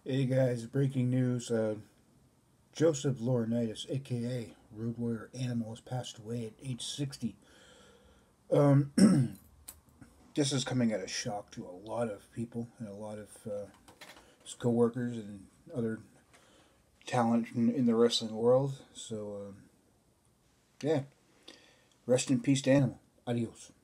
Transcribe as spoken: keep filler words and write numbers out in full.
Hey guys, breaking news. Uh, Joeseph Laurinaitis, aka Roadwarrior Animal, has passed away at age sixty. Um, this is coming at a shock to a lot of people and a lot of uh, his co workers and other talent in, in the wrestling world. So, um, yeah, rest in peace to Animal. Adios.